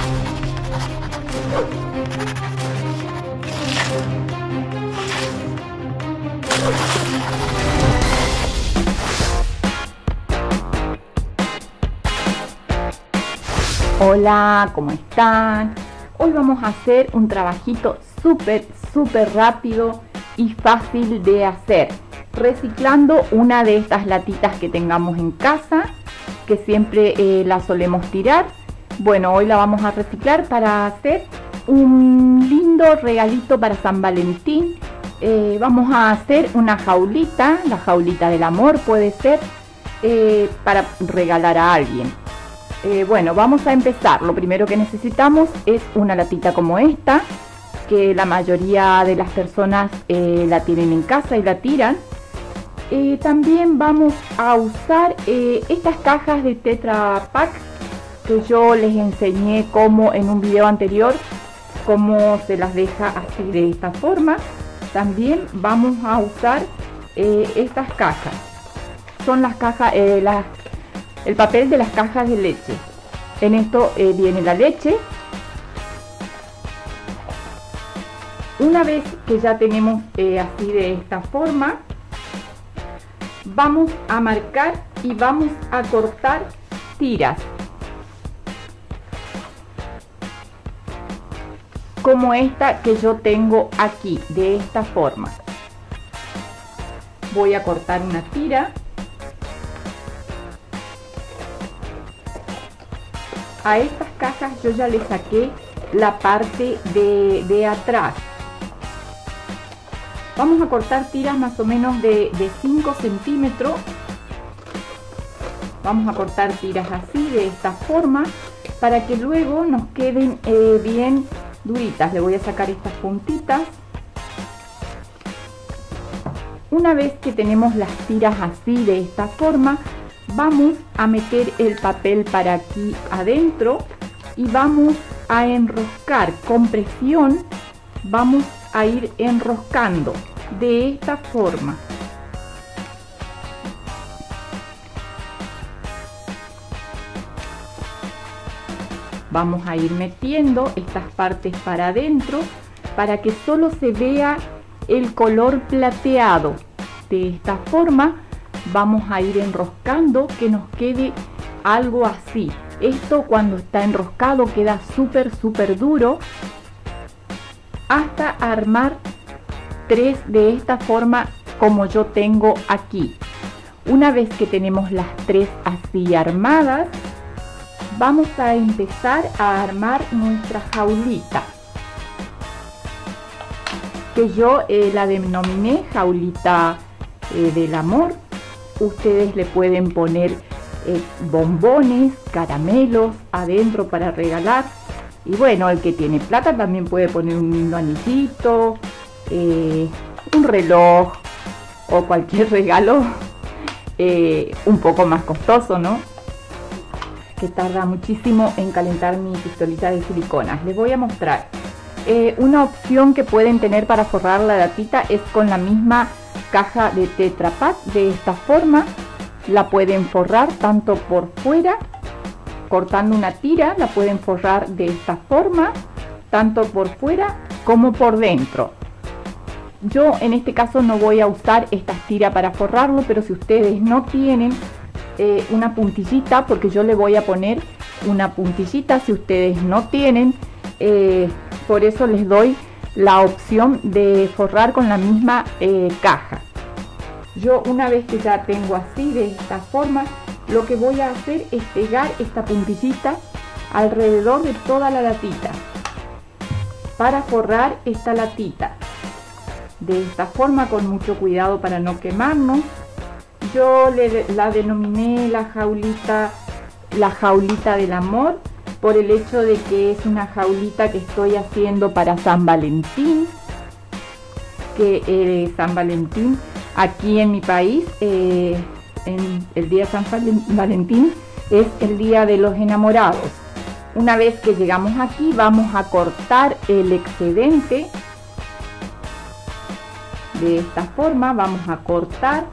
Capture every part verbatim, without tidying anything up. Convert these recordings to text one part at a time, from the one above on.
Hola, ¿cómo están? Hoy vamos a hacer un trabajito súper, súper rápido y fácil de hacer, reciclando una de estas latitas que tengamos en casa, que siempre eh, la solemos tirar. Bueno, hoy la vamos a reciclar para hacer un lindo regalito para San Valentín. Eh, vamos a hacer una jaulita, la jaulita del amor puede ser, eh, para regalar a alguien. Eh, bueno, vamos a empezar. Lo primero que necesitamos es una latita como esta, que la mayoría de las personas eh, la tienen en casa y la tiran. Eh, también vamos a usar eh, estas cajas de Tetra Pak, que yo les enseñé cómo en un video anterior, cómo se las deja así de esta forma. También vamos a usar eh, estas cajas. Son las cajas, eh, las el papel de las cajas de leche. En esto eh, viene la leche. Una vez que ya tenemos eh, así de esta forma, vamos a marcar y vamos a cortar tiras, como esta que yo tengo aquí, de esta forma. Voy a cortar una tira. A estas cajas yo ya le saqué la parte de, de atrás. Vamos a cortar tiras más o menos de, de cinco centímetros. Vamos a cortar tiras así, de esta forma, para que luego nos queden eh, bien duritas. Le voy a sacar estas puntitas. Una vez que tenemos las tiras así, de esta forma, vamos a meter el papel para aquí adentro y vamos a enroscar con presión. Vamos a ir enroscando de esta forma. Vamos a ir metiendo estas partes para adentro para que solo se vea el color plateado. De esta forma vamos a ir enroscando, que nos quede algo así. Esto, cuando está enroscado, queda súper súper duro, hasta armar tres de esta forma como yo tengo aquí. Una vez que tenemos las tres así armadas, vamos a empezar a armar nuestra jaulita, que yo eh, la denominé jaulita eh, del amor. Ustedes le pueden poner eh, bombones, caramelos adentro para regalar. Y bueno, el que tiene plata también puede poner un lindo anillito, eh, un reloj o cualquier regalo eh, un poco más costoso, ¿no? Que tarda muchísimo en calentar mi pistolita de silicona. Les voy a mostrar. Eh, una opción que pueden tener para forrar la latita es con la misma caja de Tetra Pak. De esta forma la pueden forrar tanto por fuera, cortando una tira, la pueden forrar de esta forma, tanto por fuera como por dentro. Yo en este caso no voy a usar estas tiras para forrarlo, pero si ustedes no tienen eh, una puntillita, porque yo le voy a poner una puntillita, si ustedes no tienen, eh, por eso les doy la opción de forrar con la misma eh, caja. Yo, una vez que ya tengo así de esta forma, lo que voy a hacer es pegar esta puntillita alrededor de toda la latita para forrar esta latita de esta forma, con mucho cuidado para no quemarnos. Yo le, la denominé la jaulita la jaulita del amor, por el hecho de que es una jaulita que estoy haciendo para San Valentín, que eh, San Valentín aquí en mi país, eh, en el día San Valentín es el día de los enamorados. Una vez que llegamos aquí, vamos a cortar el excedente de esta forma. Vamos a cortar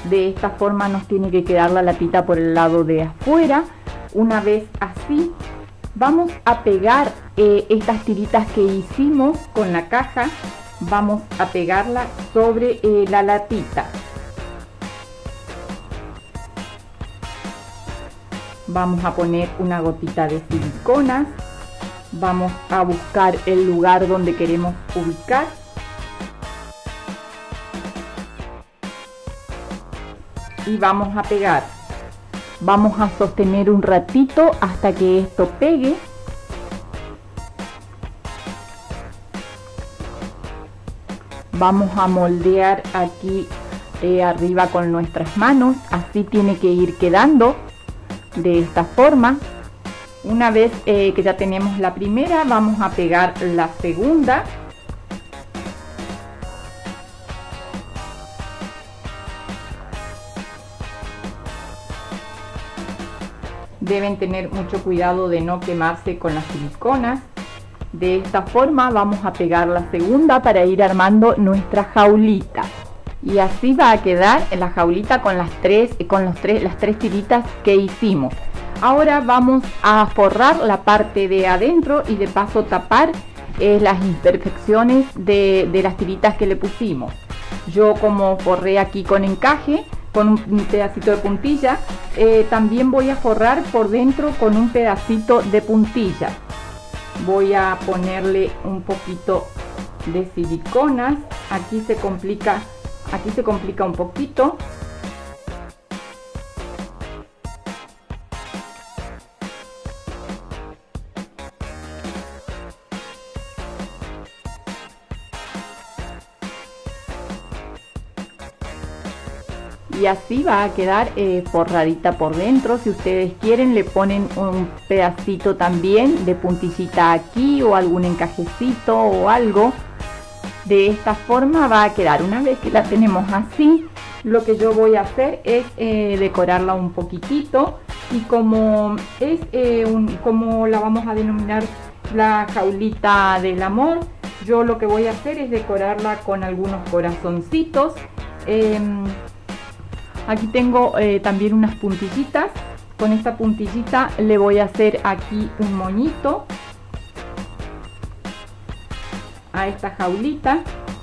De esta forma nos tiene que quedar la latita por el lado de afuera. Una vez así, vamos a pegar eh, estas tiritas que hicimos con la caja. Vamos a pegarla sobre eh, la latita. Vamos a poner una gotita de siliconas. Vamos a buscar el lugar donde queremos ubicar. Y vamos a pegar. Vamos a sostener un ratito hasta que esto pegue. Vamos a moldear aquí eh, arriba con nuestras manos. Así tiene que ir quedando de esta forma. Una vez eh, que ya tenemos la primera, vamos a pegar la segunda. Deben tener mucho cuidado de no quemarse con las siliconas. De esta forma vamos a pegar la segunda para ir armando nuestra jaulita. Y así va a quedar la jaulita con las tres, con los tres, las tres tiritas que hicimos. Ahora vamos a forrar la parte de adentro y de paso tapar eh, las imperfecciones de, de las tiritas que le pusimos. Yo como forré aquí con encaje, con un pedacito de puntilla, eh, también voy a forrar por dentro con un pedacito de puntilla. Voy a ponerle un poquito de siliconas. Aquí se complica, aquí se complica un poquito. Y así va a quedar eh, forradita por dentro. Si ustedes quieren le ponen un pedacito también de puntillita aquí o algún encajecito o algo. De esta forma va a quedar. Una vez que la tenemos así, lo que yo voy a hacer es eh, decorarla un poquitito. Y como es eh, un, como la vamos a denominar la jaulita del amor, yo lo que voy a hacer es decorarla con algunos corazoncitos. Eh, Aquí tengo eh, también unas puntillitas. Con esta puntillita le voy a hacer aquí un moñito a esta jaulita.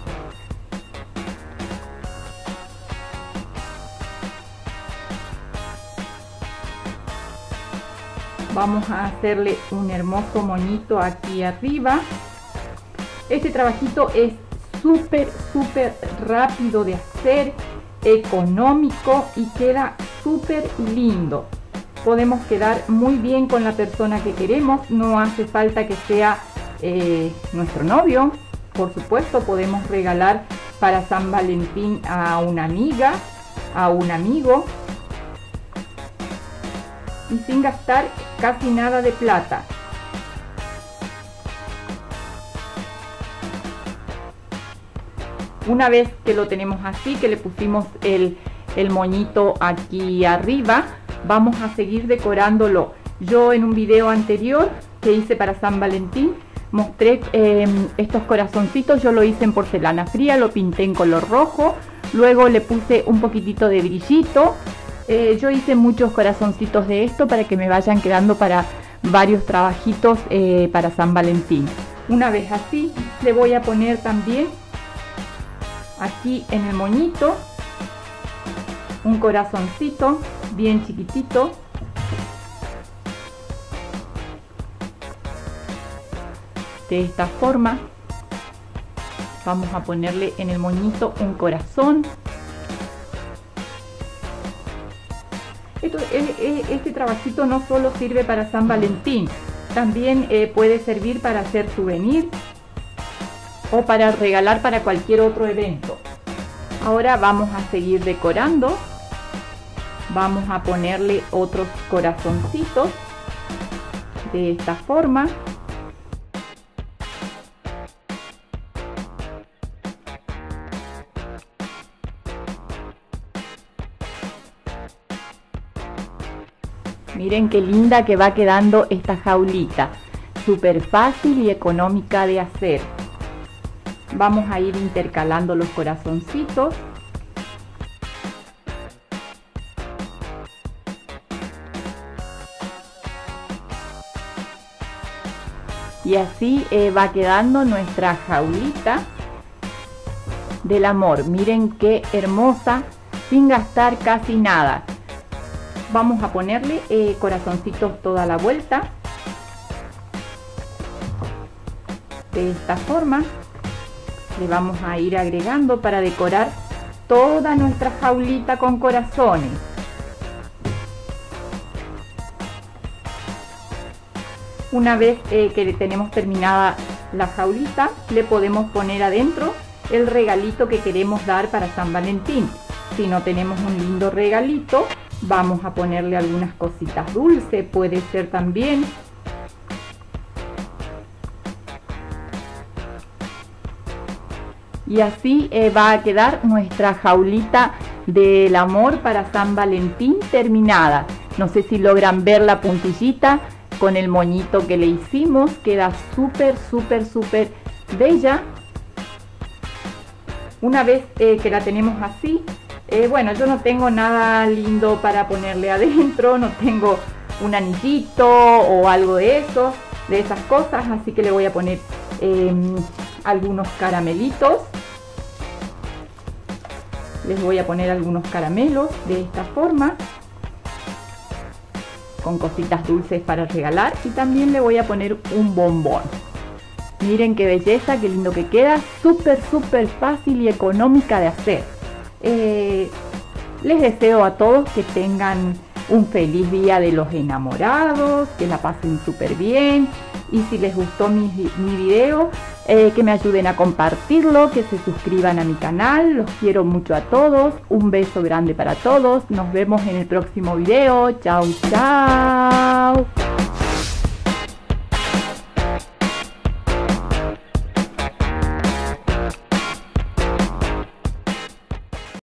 Vamos a hacerle un hermoso moñito aquí arriba. Este trabajito es súper, súper rápido de hacer, económico y queda súper lindo. Podemos quedar muy bien con la persona que queremos. No hace falta que sea eh, nuestro novio. Por supuesto, podemos regalar para San Valentín a una amiga, a un amigo, y sin gastar casi nada de plata. Una vez que lo tenemos así, que le pusimos el, el moñito aquí arriba, vamos a seguir decorándolo. Yo en un video anterior que hice para San Valentín mostré eh, estos corazoncitos. Yo lo hice en porcelana fría, lo pinté en color rojo, luego le puse un poquitito de brillito. Eh, yo hice muchos corazoncitos de esto para que me vayan quedando para varios trabajitos eh, para San Valentín. Una vez así, le voy a poner también aquí en el moñito un corazoncito bien chiquitito. De esta forma vamos a ponerle en el moñito un corazón. Esto, este trabajito no solo sirve para San Valentín, también eh, puede servir para hacer souvenir o para regalar para cualquier otro evento. Ahora vamos a seguir decorando. Vamos a ponerle otros corazoncitos de esta forma. Miren qué linda que va quedando esta jaulita. Súper fácil y económica de hacer. Vamos a ir intercalando los corazoncitos. Y así eh, va quedando nuestra jaulita del amor. Miren qué hermosa, sin gastar casi nada. Vamos a ponerle eh, corazoncitos toda la vuelta. De esta forma le vamos a ir agregando para decorar toda nuestra jaulita con corazones. Una vez eh, que tenemos terminada la jaulita, le podemos poner adentro el regalito que queremos dar para San Valentín. Si no tenemos un lindo regalito, vamos a ponerle algunas cositas dulces, puede ser también. Y así eh, va a quedar nuestra jaulita del amor para San Valentín terminada. No sé si logran ver la puntillita con el moñito que le hicimos. Queda súper, súper, súper bella. Una vez eh, que la tenemos así, eh, bueno, yo no tengo nada lindo para ponerle adentro. No tengo un anillito o algo de eso, de esas cosas. Así que le voy a poner eh, algunos caramelitos. Les voy a poner algunos caramelos de esta forma, con cositas dulces para regalar, y también le voy a poner un bombón. Miren qué belleza, qué lindo que queda, súper súper fácil y económica de hacer. Eh, les deseo a todos que tengan un feliz día de los enamorados, que la pasen súper bien, y si les gustó mi, mi video, eh, que me ayuden a compartirlo, que se suscriban a mi canal. Los quiero mucho a todos, un beso grande para todos, nos vemos en el próximo video. Chao, chao.